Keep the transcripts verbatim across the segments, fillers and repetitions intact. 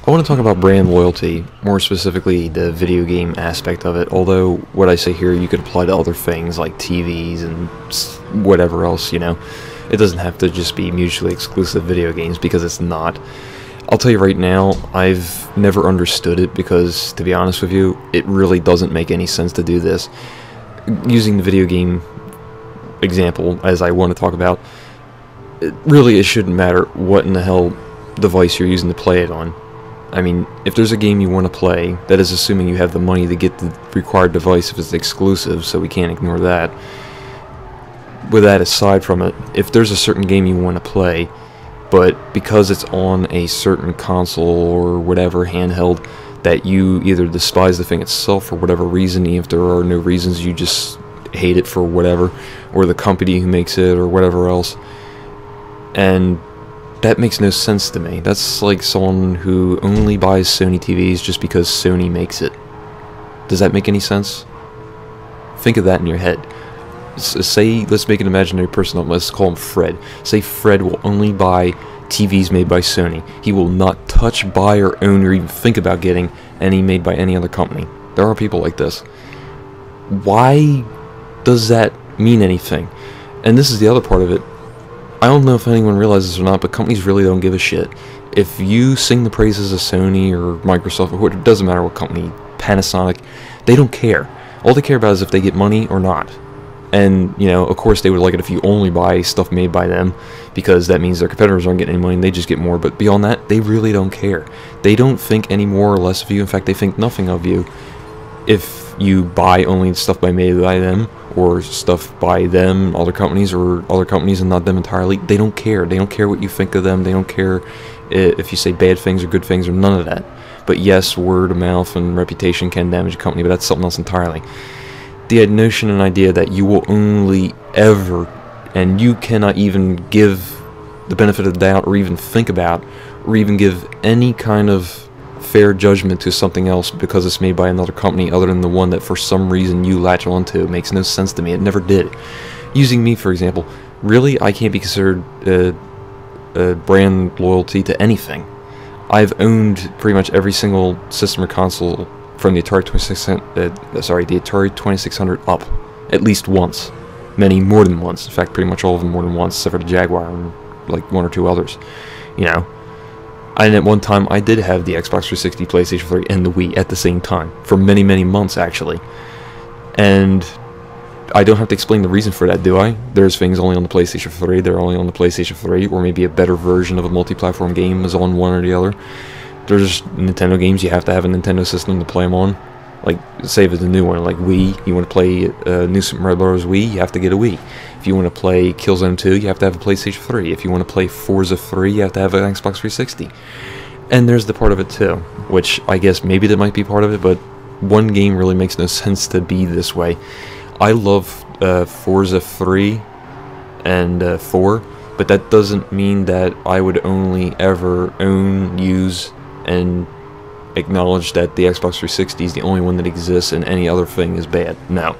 I want to talk about brand loyalty, more specifically the video game aspect of it, although what I say here you could apply to other things like T Vs and whatever else, you know. It doesn't have to just be mutually exclusive video games, because it's not. I'll tell you right now, I've never understood it because, to be honest with you, it really doesn't make any sense to do this. Using the video game example, as I want to talk about, it really it shouldn't matter what in the hell device you're using to play it on. I mean, if there's a game you want to play, that is assuming you have the money to get the required device if it's exclusive, so we can't ignore that. With that aside from it, if there's a certain game you want to play, but because it's on a certain console or whatever handheld, that you either despise the thing itself for whatever reason, even if there are no reasons, you just hate it for whatever, or the company who makes it, or whatever else, and that makes no sense to me. That's like someone who only buys Sony T Vs just because Sony makes it. Does that make any sense? Think of that in your head. S say, let's make an imaginary person up, let's call him Fred. Say Fred will only buy T Vs made by Sony. He will not touch, buy, or own, or even think about getting any made by any other company. There are people like this. Why does that mean anything? And this is the other part of it. I don't know if anyone realizes or not, but companies really don't give a shit. If you sing the praises of Sony or Microsoft, or what, it doesn't matter what company, Panasonic, they don't care. All they care about is if they get money or not. And, you know, of course they would like it if you only buy stuff made by them, because that means their competitors aren't getting any money and they just get more. But beyond that, they really don't care. They don't think any more or less of you. In fact, they think nothing of you if you buy only stuff by made by them, or stuff by them, other companies, or other companies and not them entirely. They don't care. They don't care what you think of them. They don't care if you say bad things or good things or none of that. But yes, word of mouth and reputation can damage a company, but that's something else entirely. The notion and idea that you will only ever, and you cannot even give the benefit of the doubt, or even think about, or even give any kind of fair judgment to something else because it's made by another company other than the one that for some reason you latch onto, makes no sense to me. It never did. Using me, for example, really, I can't be considered uh, uh, brand loyalty to anything. I've owned pretty much every single system or console from the Atari twenty-six hundred, uh, sorry, the Atari twenty-six hundred up, at least once. Many more than once. In fact, pretty much all of them more than once, except for the Jaguar and like one or two others. You know. And at one time, I did have the Xbox three sixty, PlayStation three, and the Wii at the same time. For many, many months, actually. And I don't have to explain the reason for that, do I? There's things only on the PlayStation three, they're only on the PlayStation three, or maybe a better version of a multi-platform game is on one or the other. There's Nintendo games, you have to have a Nintendo system to play them on. Like, say if it's a new one, like Wii, you want to play uh, New Super Mario Bros. Wii, you have to get a Wii. If you want to play Killzone two, you have to have a PlayStation three. If you want to play Forza three, you have to have an Xbox three sixty. And there's the part of it too, which I guess maybe that might be part of it, but one game really makes no sense to be this way. I love uh, Forza three and uh, four, but that doesn't mean that I would only ever own, use, and acknowledge that the Xbox three sixty is the only one that exists and any other thing is bad. No.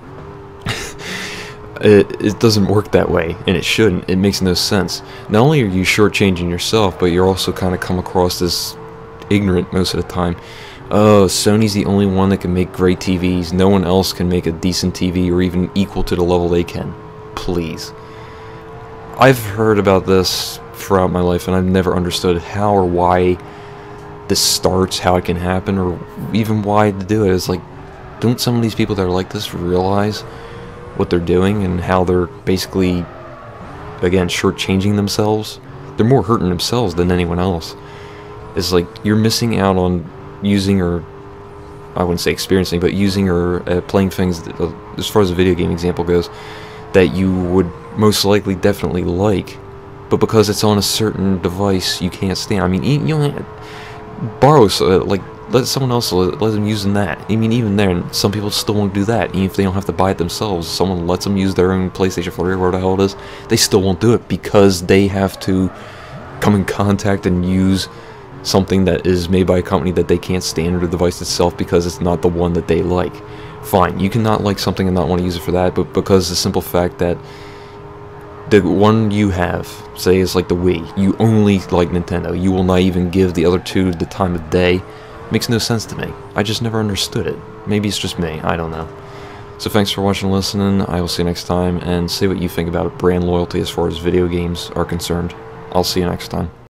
it, it doesn't work that way, and it shouldn't. It makes no sense. Not only are you shortchanging yourself, but you're also kind of come across as ignorant most of the time. Oh, Sony's the only one that can make great T Vs. No one else can make a decent T V or even equal to the level they can. Please. I've heard about this throughout my life, and I've never understood how or why this starts, how it can happen, or even why to do it. It's like, don't some of these people that are like this realize what they're doing and how they're basically, again, shortchanging themselves? They're more hurting themselves than anyone else. It's like you're missing out on using, or I wouldn't say experiencing, but using or uh, playing things that, uh, as far as a video game example goes, that you would most likely definitely like, but because it's on a certain device you can't stand. I mean, you know, borrow, uh, like, let someone else, let, let them use that. I mean, even then, some people still won't do that, even if they don't have to buy it themselves. Someone lets them use their own PlayStation four or whatever the hell it is, they still won't do it because they have to come in contact and use something that is made by a company that they can't stand, or the device itself, because it's not the one that they like. Fine, you cannot like something and not want to use it for that, but because the simple fact that the one you have, say it's like the Wii, you only like Nintendo, you will not even give the other two the time of day, makes no sense to me. I just never understood it. Maybe it's just me, I don't know. So thanks for watching and listening, I will see you next time, and say what you think about brand loyalty as far as video games are concerned. I'll see you next time.